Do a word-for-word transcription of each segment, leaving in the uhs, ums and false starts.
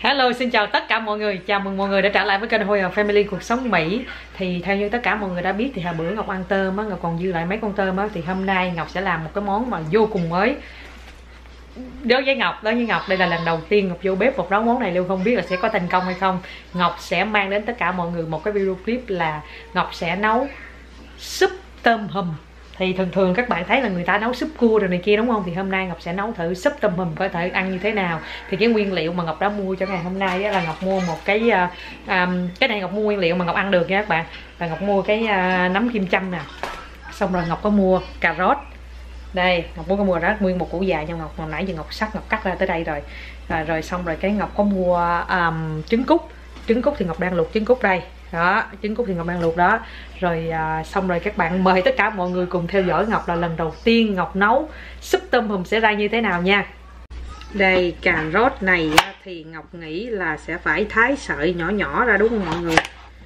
Hello, xin chào tất cả mọi người. Chào mừng mọi người đã trở lại với kênh Huy Hồng Family Cuộc Sống Mỹ. Thì theo như tất cả mọi người đã biết thì hồi bữa Ngọc ăn tôm á, Ngọc còn dư lại mấy con tôm á. Thì hôm nay Ngọc sẽ làm một cái món mà vô cùng mới đối với Ngọc. Đối với Ngọc đây là lần đầu tiên Ngọc vô bếp một nấu món này luôn. Không biết là sẽ có thành công hay không. Ngọc sẽ mang đến tất cả mọi người một cái video clip là Ngọc sẽ nấu súp tôm hùm. Thì thường thường các bạn thấy là người ta nấu súp cua rồi này kia đúng không? Thì hôm nay Ngọc sẽ nấu thử súp tôm hùm coi thử ăn như thế nào. Thì cái nguyên liệu mà Ngọc đã mua cho ngày hôm nay là Ngọc mua một cái uh, um, cái này Ngọc mua nguyên liệu mà Ngọc ăn được nha các bạn. Là Ngọc mua cái uh, nấm kim châm nè. Xong rồi Ngọc có mua cà rốt. Đây, Ngọc mua có mua rát nguyên một củ dài cho Ngọc, hồi nãy giờ Ngọc sắc Ngọc cắt ra tới đây rồi. À, rồi xong rồi cái Ngọc có mua um, trứng cút. Trứng cút thì Ngọc đang luộc trứng cút đây. Đó, trứng cút thì Ngọc đang luộc đó. Rồi à, xong rồi các bạn mời tất cả mọi người cùng theo dõi Ngọc là lần đầu tiên Ngọc nấu súp tôm hùm sẽ ra như thế nào nha. Đây, cà rốt này thì Ngọc nghĩ là sẽ phải thái sợi nhỏ nhỏ ra đúng không mọi người?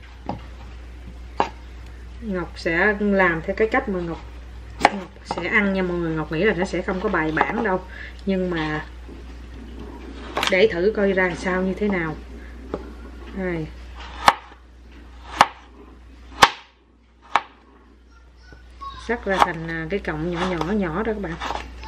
Ngọc sẽ làm theo cái cách mà Ngọc, Ngọc sẽ ăn nha mọi người. Ngọc nghĩ là nó sẽ không có bài bản đâu, nhưng mà để thử coi ra sao như thế nào. Đây. Cắt ra thành cái cọng nhỏ nhỏ nhỏ đó các bạn.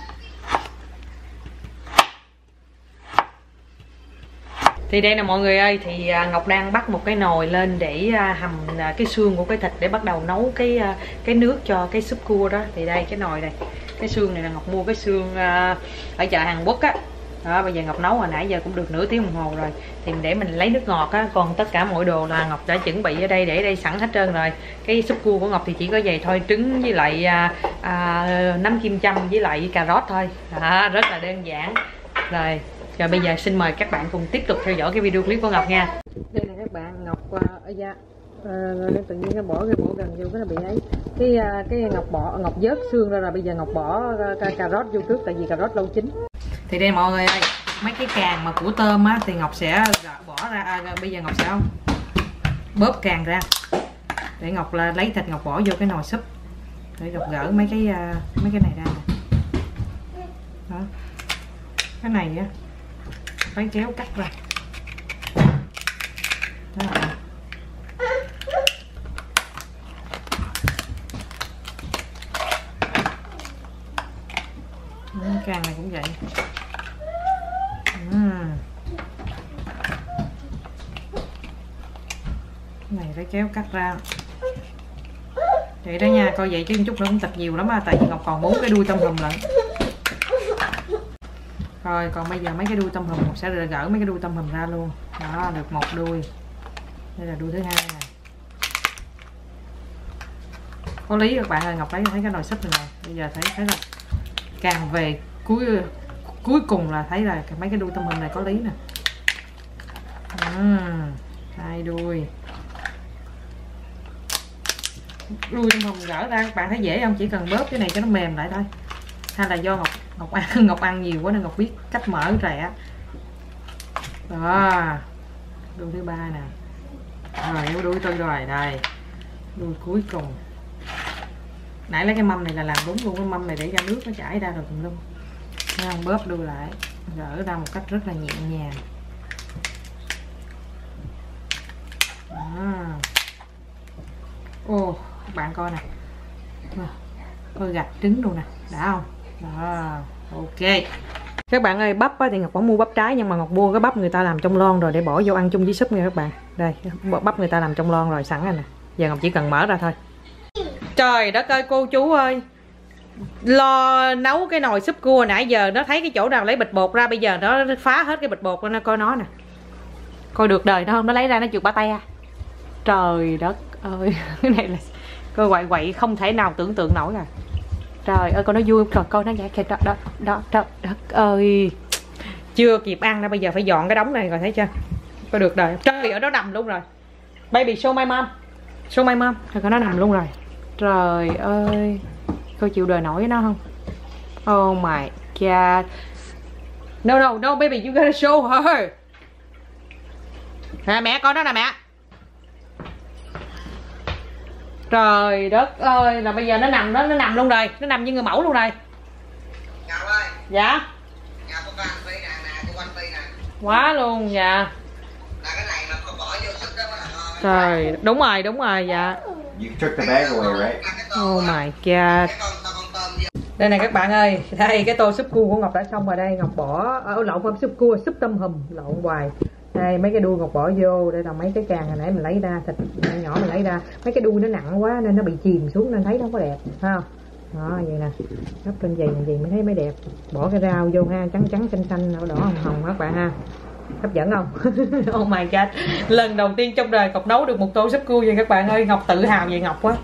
Thì đây nè mọi người ơi, thì Ngọc đang bắt một cái nồi lên để hầm cái xương của cái thịt để bắt đầu nấu cái cái nước cho cái súp cua đó. Thì đây cái nồi này, cái xương này là Ngọc mua cái xương ở chợ Hàn Quốc á. Đó, bây giờ Ngọc nấu hồi nãy giờ cũng được nửa tiếng đồng hồ rồi. Thì để mình lấy nước ngọt á, còn tất cả mọi đồ là Ngọc đã chuẩn bị ở đây để đây sẵn hết trơn rồi. Cái súp cua của Ngọc thì chỉ có vậy thôi, trứng với lại à, à, nấm kim châm với lại cà rốt thôi. Đó, rất là đơn giản. Rồi, rồi bây giờ xin mời các bạn cùng tiếp tục theo dõi cái video clip của Ngọc nha. Đây nè các bạn, Ngọc ở da à, tự nhiên nó bỏ cái bộ gần vô cái nó bị ấy. Cái cái Ngọc bỏ Ngọc vớt xương ra rồi, bây giờ Ngọc bỏ cà, cà rốt vô trước tại vì cà rốt lâu chín. Thì đây mọi người ơi, mấy cái càng mà của tôm á thì Ngọc sẽ bỏ ra, à, bây giờ Ngọc sẽ bóp càng ra để Ngọc là lấy thịt Ngọc bỏ vô cái nồi súp để Ngọc gỡ mấy cái mấy cái này ra nè. Đó, cái này á phải kéo cắt ra. Đó. Cái càng này cũng vậy. Uhm. Cái này phải kéo cắt ra vậy đó nha, coi vậy chứ một chút nữa cũng thịt nhiều lắm á, tại vì Ngọc còn bốn cái đuôi tôm hùm lận. Rồi còn bây giờ mấy cái đuôi tôm hùm Ngọc sẽ gỡ mấy cái đuôi tôm hùm ra luôn. Đó, được một đuôi, đây là đuôi thứ hai này. Có lý các bạn ơi, Ngọc lấy thấy cái nồi súp này nè, bây giờ thấy thấy là càng về cuối cuối cùng là thấy là mấy cái đuôi tôm hùm này có lý nè. uhm, hai đuôi đuôi tôm hùm gỡ ra, các bạn thấy dễ không? Chỉ cần bóp cái này cho nó mềm lại thôi, hay là do Ngọc Ngọc ăn Ngọc ăn nhiều quá nên Ngọc biết cách mở rẻ. Đó, đuôi thứ ba nè. Rồi đuôi tôi rồi đây, đuôi cuối cùng. Nãy lấy cái mâm này là làm đúng luôn, cái mâm này để ra nước nó chảy ra rồi cùng luôn. Không, bóp đuôi lại, gỡ ra một cách rất là nhẹ nhàng. À. Ô, các bạn coi nè, coi gạch trứng luôn nè, đã không? Đó, ok. Các bạn ơi, bắp thì Ngọc có mua bắp trái, nhưng mà Ngọc mua cái bắp người ta làm trong lon rồi để bỏ vô ăn chung với súp nha các bạn. Đây, bắp người ta làm trong lon rồi sẵn rồi nè, giờ Ngọc chỉ cần mở ra thôi. Trời đất ơi cô chú ơi, lo nấu cái nồi súp cua nãy giờ nó thấy cái chỗ nào lấy bịch bột ra, bây giờ nó phá hết cái bịch bột nó coi nó nè, coi được đời nó không, nó lấy ra nó trượt bả tay à. Trời đất ơi, cái này là coi quậy quậy không thể nào tưởng tượng nổi à. Trời ơi coi nó vui rồi, coi nó nhảy kìa, đó đó đó, trời đất ơi, chưa kịp ăn đâu, bây giờ phải dọn cái đống này rồi, thấy chưa, coi được đời. Trời ở đó nằm luôn rồi, baby show my mom, show my mom, rồi coi nó nằm luôn rồi. Trời ơi, coi chịu đời nổi với nó không? Oh my god. No no no baby, you gotta show her. Nè mẹ coi nó nè mẹ. Trời đất ơi, là bây giờ nó nằm đó, nó nằm luôn rồi, nó nằm như người mẫu luôn rồi. Ngọc ơi. Dạ. Ngọc có con Phi nè, nè, cô con Phi nè. Quá luôn, dạ. Rồi, đúng rồi, đúng rồi, dạ. You took the bag away, right? Oh my god. Đây này các bạn ơi, đây cái tô súp cua của Ngọc đã xong rồi đây. Ngọc bỏ, ở lộn không, súp cua, súp tôm hùm, lộn hoài. Đây mấy cái đuôi Ngọc bỏ vô, đây là mấy cái càng hồi nãy mình lấy ra, thịt nhỏ mình lấy ra. Mấy cái đuôi nó nặng quá nên nó bị chìm xuống nên thấy nó không có đẹp, thấy không? Đó, vậy nè, gấp lên dày làm gì mới thấy mới đẹp. Bỏ cái rau vô ha, trắng trắng xanh xanh, đỏ đỏ hồng hồng các bạn ha. Hấp dẫn không? Oh my god, lần đầu tiên trong đời Ngọc nấu được một tô súp cua vậy các bạn ơi. Ngọc tự hào về Ngọc quá.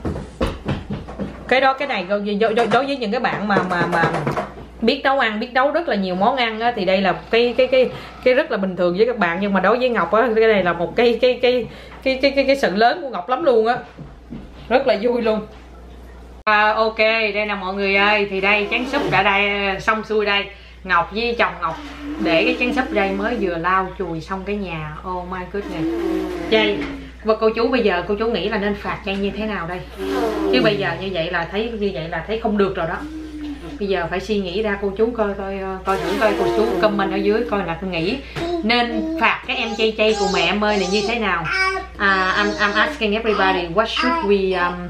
Cái đó, cái này đối với những cái bạn mà mà mà biết nấu ăn, biết nấu rất là nhiều món ăn á, thì đây là cái cái cái cái rất là bình thường với các bạn, nhưng mà đối với Ngọc á, cái này là một cái cái cái cái cái cái, cái sự lớn của Ngọc lắm luôn á, rất là vui luôn. À, ok, đây là mọi người ơi, thì đây chén súp đã đây xong xuôi đây. Ngọc với chồng Ngọc để cái chén súp đây mới vừa lau chùi xong cái nhà. Oh my goodness. Chay, và cô chú bây giờ cô chú nghĩ là nên phạt Chay như thế nào đây? Chứ bây giờ như vậy là thấy như vậy là thấy không được rồi đó. Bây giờ phải suy nghĩ ra, cô chú coi coi coi thử coi cô chú comment ở dưới coi là tôi nghĩ nên phạt cái em Chay Chay của mẹ em ơi này như thế nào. Uh, I'm, I'm asking everybody what should we um,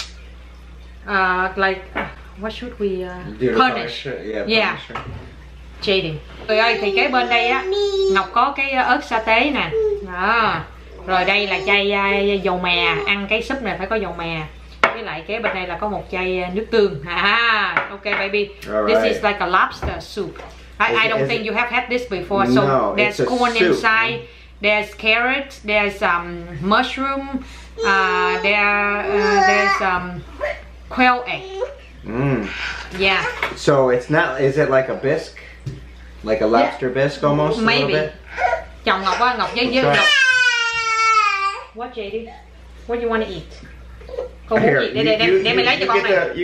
uh, like what should we uh, punish? Yeah. Yeah. Cheating. Người ơi, thì cái bên đây á Ngọc có cái ớt sa tế nè. Đó. Rồi đây là chai uh, dầu mè, ăn cái súp này phải có dầu mè. Với lại cái bên đây là có một chai nước tương. À, ok baby. This is like a lobster soup. I, I don't think you have had this before. So no, there's corn inside, there's carrots, there's um, mushroom, uh, there uh, there's um, quail egg. Mm. Yeah. So it's not, is it like a bisque? Like a lobster bisque almost? Maybe. A little bit? Chồng Ngọc á, Ngọc với với Ngọc. What J D? What you want to eat? Con muốn gì? Để để để, để mày lấy cho con này. The, you...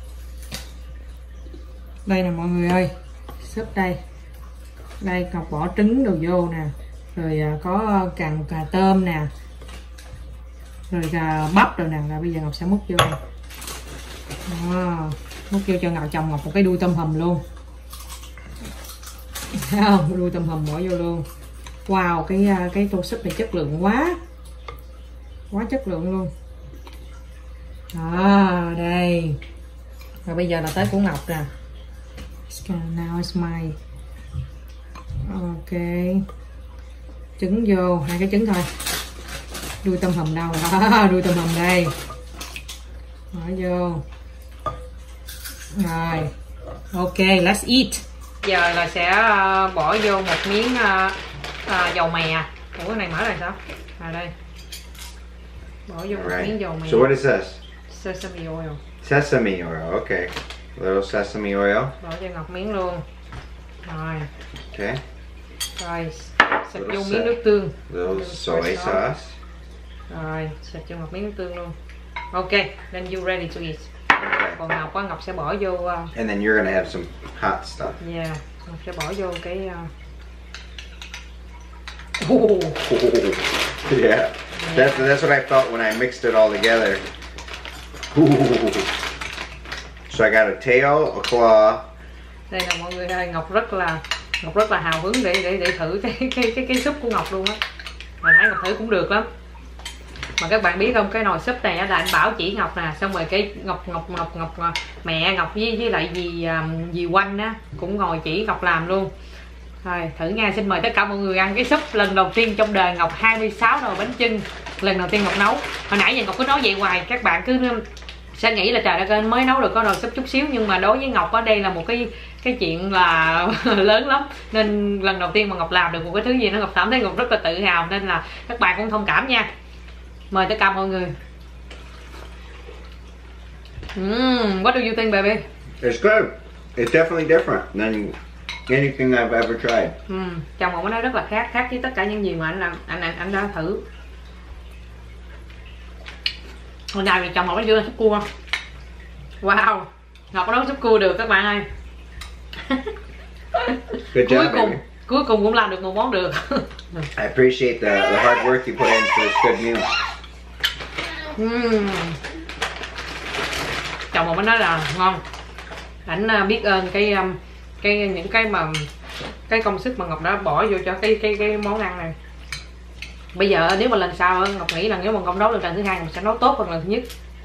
Đây nè mọi người ơi, súp đây. Đây Ngọc bỏ trứng đồ vô nè, rồi có càng cà tôm nè, rồi cà bắp rồi nè. Là bây giờ Ngọc sẽ múc vô. Wow. Múc vô cho Ngọc chồng Ngọc một cái đuôi tôm hùm luôn. Thấy không? Đuôi tôm hùm bỏ vô luôn. Wow, cái cái tô súp này chất lượng quá. Quá chất lượng luôn. À, đây. Rồi bây giờ là tới của Ngọc nè. Now it's mine. Ok. Trứng vô, hai cái trứng thôi. Đuôi tôm hùm đâu? Đó, đuôi tôm hùm đây. Bỏ vô. Rồi. Ok, let's eat. Giờ là sẽ bỏ vô một miếng uh, uh, dầu mè. Ủa cái này mở là sao? À đây. Bỏ vô một miếng dầu mè. So what is this? Sesame oil. Sesame oil, okay. A little sesame oil. Bỏ cho Ngọc miếng luôn. Rồi. Okay. Rồi, xịt vô miếng nước tương. Little soy sauce. Rồi, xịt cho Ngọc miếng nước tương luôn. Ok, then you ready to eat. Okay. Còn Ngọc á, Ngọc sẽ bỏ vô. Uh, And then you're gonna have some hot stuff. Yeah, Ngọc sẽ bỏ vô cái. Uh... Oh. Yeah. That's that's what I felt when I mixed it all together. Ooh. So I got a tail, a claw. Đây là mọi người ơi, Ngọc rất là Ngọc rất là hào hứng để để để thử cái cái cái cái súp của Ngọc luôn á. Hồi nãy Ngọc thử cũng được lắm. Mà các bạn biết không, cái nồi súp này là anh Bảo chỉ Ngọc nè, xong rồi cái Ngọc Ngọc Ngọc Ngọc mẹ Ngọc với với lại dì dì Quanh á cũng ngồi chỉ Ngọc làm luôn. Rồi thử nha, xin mời tất cả mọi người ăn cái súp lần đầu tiên trong đời Ngọc, hai mươi sáu nồi bánh chưng lần đầu tiên Ngọc nấu. Hồi nãy giờ Ngọc cứ nói vậy hoài, các bạn cứ sẽ nghĩ là trời đất ơi mới nấu được có nồi súp chút xíu, nhưng mà đối với Ngọc ở đây là một cái cái chuyện là lớn lắm, nên lần đầu tiên mà Ngọc làm được một cái thứ gì nó Ngọc cảm thấy Ngọc rất là tự hào, nên là các bạn cũng thông cảm nha. Mời tất cả mọi người. Mm, what do you think, baby? It's good. It's definitely different than anything I've ever tried. Mm, chồng Ngọc nói rất là khác, khác với tất cả những gì mà anh làm, anh anh, anh đã thử. Hồi nào thì chồng Ngọc nó chưa súp cua. Wow, Ngọc nấu súp cua được các bạn ơi. Good job, cuối cùng, baby. Cuối cùng cũng làm được một món được. I appreciate the, the hard work you put in for this good meal. Mm. Chồng Ngọc mới nói là ngon. Ảnh biết ơn cái cái những cái mà cái công sức mà Ngọc đã bỏ vô cho cái cái cái món ăn này. Bây giờ nếu mà lần sau Ngọc nghĩ là nếu mà Ngọc nấu lần thứ hai Ngọc sẽ nấu tốt hơn lần thứ nhất.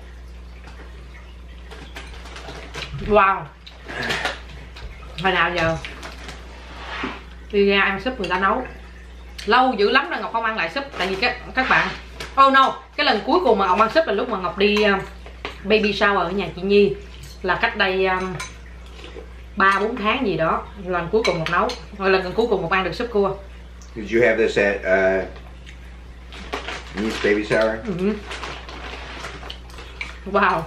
Wow. Hồi nào giờ đi ra ăn súp người ta nấu lâu dữ lắm rồi Ngọc không ăn lại súp. Tại vì các các bạn, oh no, cái lần cuối cùng mà Ngọc ăn súp là lúc mà Ngọc đi uh, baby shower ở nhà chị Nhi, là cách đây ba um, bốn tháng gì đó. Lần cuối cùng Ngọc nấu, rồi lần cuối cùng Ngọc ăn được súp cua. Did you have this at uh, Nhi's baby shower? Uh-huh. Wow.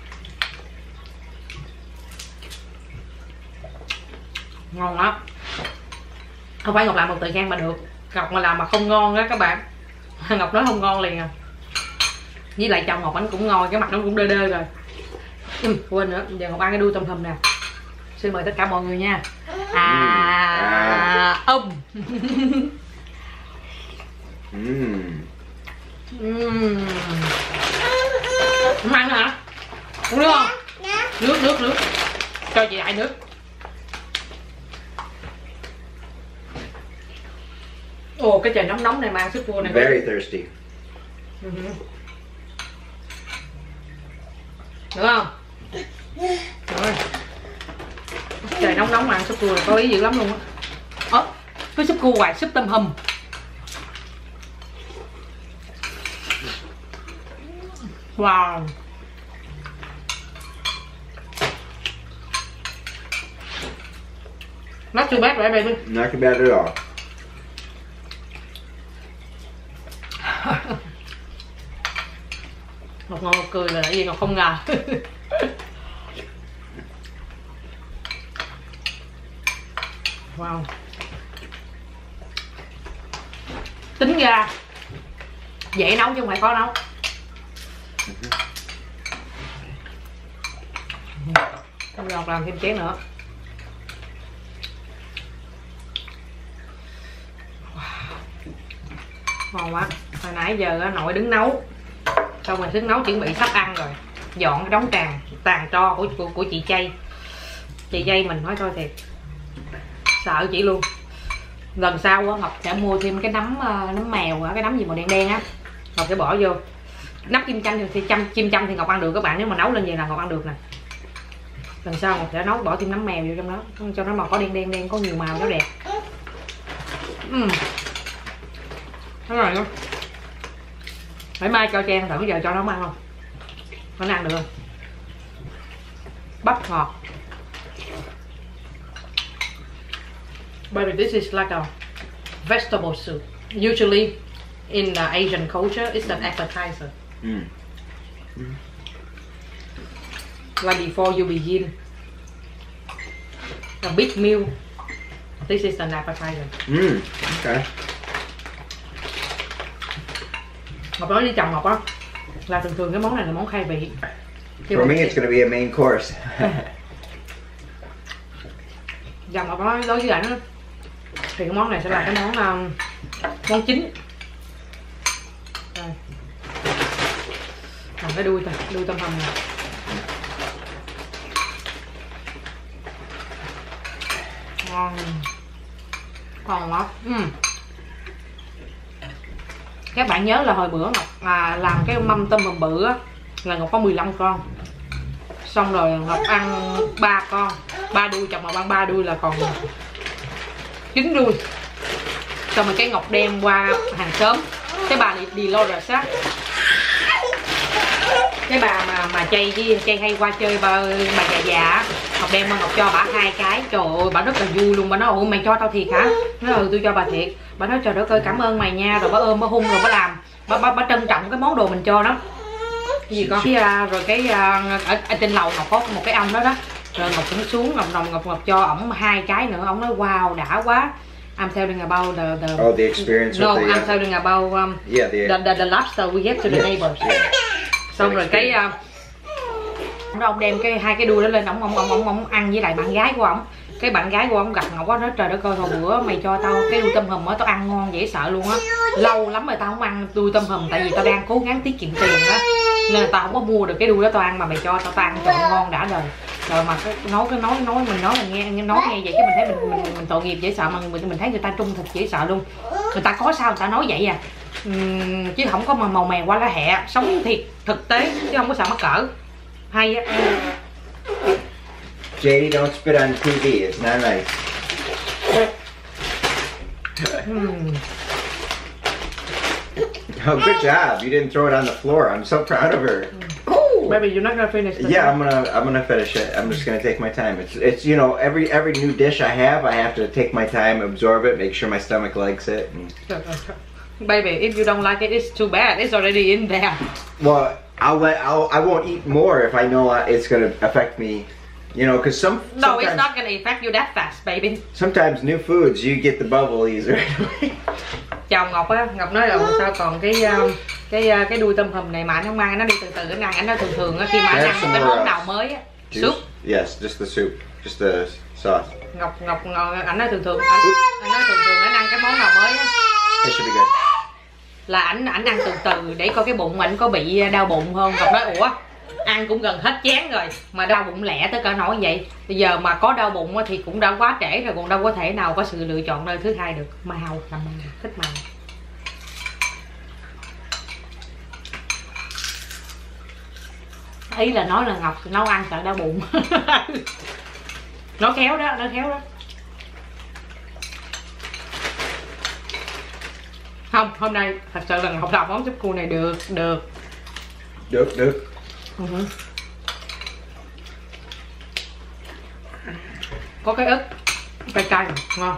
Ngon lắm. Không phải Ngọc làm một thời gian mà được, Ngọc mà làm mà không ngon á các bạn, Ngọc nói không ngon liền à. Với lại chồng Ngọc anh cũng ngon, cái mặt nó cũng đơ đơ rồi. Ừ, quên nữa, giờ Ngọc ăn cái đuôi tôm hùm nè. Xin mời tất cả mọi người nha. À, ông. Mmm. Uhm. Không ăn nữa hả? Uống nước không? Nước, nước, nước. Cho chị đại nước. Ồ, cái trời nóng nóng này mà ăn súp cua này. Very thirsty. Uh-huh. Được không? Rồi. Trời nóng nóng mà ăn súp cua này có ý dữ lắm luôn á. Ơ, cái súp cua hoài, súp tôm hùm. Wow. Not too bad, right baby? Not too bad at all. Ngọc ngon Ngọc cười là tại vì Ngọc không ngờ. Wow. Tính ra dễ nấu chứ không phải khó nấu. Ngọc làm thêm chén nữa. Wow. Ngon quá. Hồi nãy giờ nội đứng nấu, xong rồi đứng nấu chuẩn bị sắp ăn rồi, dọn cái đống tràn tàn tro của, của của chị Chay. Chị Chay mình nói thôi thiệt sợ chị luôn. Lần sau á Ngọc sẽ mua thêm cái nấm nấm mèo, cái nấm gì màu đen đen á, Ngọc sẽ bỏ vô. Nắp chim chanh thì chăm chim chanh thì Ngọc ăn được các bạn, nếu mà nấu lên vậy là Ngọc ăn được nè. Lần sau Ngọc sẽ nấu bỏ thêm nấm mèo vô trong đó, cho nó màu có đen đen đen, có nhiều màu nó đẹp. Uhm. Đúng rồi luôn. Phải mai cho Trang thử giờ cho nó ăn không? Nó ăn được không? Bắp ngọt. Baby, this is like a vegetable soup. Usually in the Asian culture, it's an appetizer. Mm. Mm. Like before you begin a big meal, this is an appetizer. Mm. Okay. Ngọc nói với chồng Ngọc á là thường thường cái món này là món khai vị. For me, it's going to be a main course. Chồng Ngọc nói đối với ảnh á thì cái món này sẽ là cái món um, món chính. Rồi. Làm cái đuôi thôi, đuôi tôm hùm này. Ngon. Ngon lắm. Uhm. Các bạn nhớ là hồi bữa Ngọc à, làm cái mâm tôm hùm bự á là Ngọc có mười lăm con. Xong rồi Ngọc ăn ba con, ba đuôi, chồng Ngọc ăn ba đuôi là còn chín đuôi. Xong rồi cái Ngọc đem qua hàng xóm, cái bà Dolores á, cái bà mà mà Chay với Chay hay qua chơi bà, bà già già, Ngọc đem qua Ngọc cho bà hai cái. Trời ơi bà rất là vui luôn. Bà nói ủa mày cho tao thiệt hả? Nói ừ tôi cho bà thiệt. Bà nói trời đất ơi cảm ơn mày nha. Rồi bà ôm bà hung rồi bà làm, bà, bà, bà trân trọng cái món đồ mình cho đó. Cái gì con? Cái, rồi cái ở, ở trên lầu Ngọc có một cái ông đó đó, rồi Ngọc cũng xuống Ngọc Ngọc Ngọc, Ngọc cho ổng hai cái nữa. Ổng nói wow đã quá. I'm telling about the the, oh, the experience. No, with the, I'm telling about um, yeah, the, the, the the lobster we get to the yeah, neighbors. Yeah. Xong rồi cái uh, ông đem cái hai cái đuôi đó lên, ổng ổng ổng ổng ổng ăn với lại bạn gái của ổng. Cái bạn gái của ổng gặp Ngọc quá, nói trời đất ơi hồi bữa mày cho tao cái đuôi tôm hùm á, tao ăn ngon dễ sợ luôn á. Lâu lắm rồi tao không ăn đuôi tôm hùm, tại vì tao đang cố gắng tiết kiệm tiền á, nên là tao không có mua được cái đuôi đó tao ăn, mà mày cho tao tao ăn trời ngon đã đời. Rồi mà cái nói cái nói nói mình nói là nghe nói nghe vậy cái mình thấy mình mình, mình tội nghiệp dễ sợ, mà mình mình thấy người ta trung thực dễ sợ luôn. Người ta có sao người ta nói vậy à. uhm, chứ không có mà màu mè qua lá hẹ, sống thiệt thực tế chứ không có sợ mắc cỡ. Hay á. Jay, don't spit on T V. It's not nice. uhm. Oh, good job. You didn't throw it on the floor. I'm so proud of her. Cool. Baby, you're not gonna finish this. Yeah, I'm gonna I'm gonna finish it. I'm just gonna take my time. It's it's you know every every new dish I have, I have to take my time, absorb it, make sure my stomach likes it. And... Baby, if you don't like it, it's too bad. It's already in there. Well, I'll let I'll I won't eat more if I know it's gonna affect me. You know, because some no, it's not gonna affect you that fast, baby. Sometimes new foods you get the bubblies right away. Chồng Ngọc á, Ngọc nói là sao còn cái cái cái đuôi tôm hùm này mà anh không ăn, nó đi từ từ anh ăn, anh nói thường thường á khi mà anh ăn một cái món nào mới á, soup. Yes, just the soup, just the sauce. Ngọc Ngọc anh nói thường thường anh, anh nói thường thường anh ăn cái món nào mới á. It should be good. Là ảnh ảnh ăn từ từ để coi cái bụng ảnh có bị đau bụng không. Ngọc nói ủa ăn cũng gần hết chén rồi mà đau bụng lẻ tới cỡ nổi vậy. Bây giờ mà có đau bụng thì cũng đã quá trễ rồi, còn đâu có thể nào có sự lựa chọn nơi thứ hai được. Màu làm màu thích màu. Ý là nói là Ngọc nấu ăn sợ đau bụng. Nó khéo đó, nó khéo đó. Không, hôm nay thật sự là Ngọc làm món súp cua này được, được. Được, được. Uh-huh. Có cái ức cay cay ngon.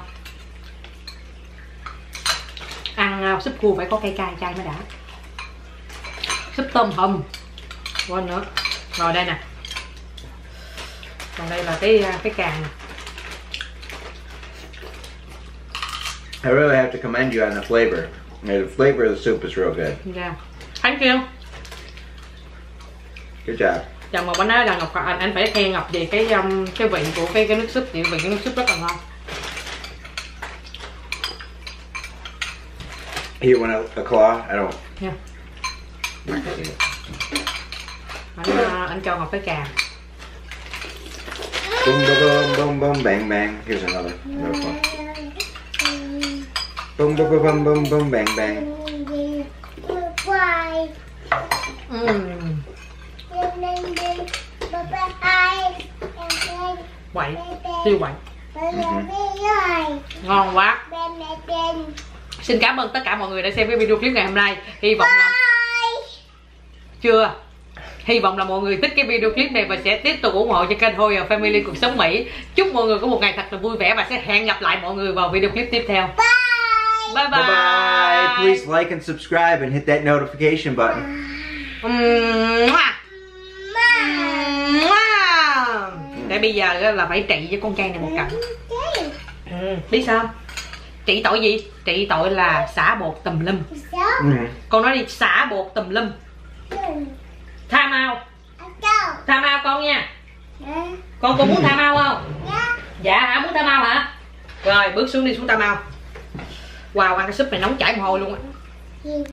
Ăn uh, súp cua phải có cay cay cay mới đã. Súp tôm hùm quên nữa. Rồi đây nè, còn đây là cái cái càng. I really have to commend you on the flavor. The flavor of the soup is real good. Yeah, thank you. Good job. Chồng Ngọc anh nói là Ngọc anh anh phải khen Ngọc về cái um, cái vị của cái cái nước súp, vị cái nước súp rất là ngon. You want a, a claw? I don't. Yeah. Anh anh cho Ngọc cái càng. Boom boom boom boom boom bang bang. Here's another. another one. Boom boom boom boom boom bang bang. Mm. Quậy, siêu quậy. Mm-hmm. Ngon quá. Xin cảm ơn tất cả mọi người đã xem cái video clip ngày hôm nay. Hy vọng là chưa Hy vọng là mọi người thích cái video clip này và sẽ tiếp tục ủng hộ cho kênh Hoyer Family Cuộc Sống Mỹ. Chúc mọi người có một ngày thật là vui vẻ và sẽ hẹn gặp lại mọi người vào video clip tiếp theo. Bye bye. Bye bye. Please like and subscribe and hit that notification button. Để bây giờ là phải trị với con trai này một cặp. Ừ, biết sao? Trị tội gì? Trị tội là xả bột tùm lum. Ừ. Con nói đi, xả bột tùm lum. Tha mau. Tha mau con nha. Con có muốn tha mau không? Dạ hả, muốn tha mau hả? Rồi bước xuống đi, xuống tha mau. Wow, ăn cái súp này nóng chảy mồ hôi luôn á.